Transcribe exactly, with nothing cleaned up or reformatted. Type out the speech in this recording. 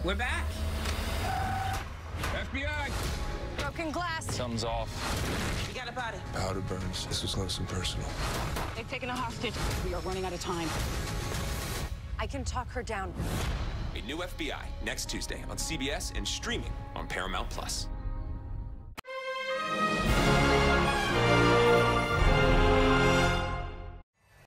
We're back. F B I! Broken glass. Something's off. We got a body. Powder burns. This was close and personal. They've taken a hostage. We are running out of time. I can talk her down. A new F B I next Tuesday on C B S and streaming on Paramount Plus.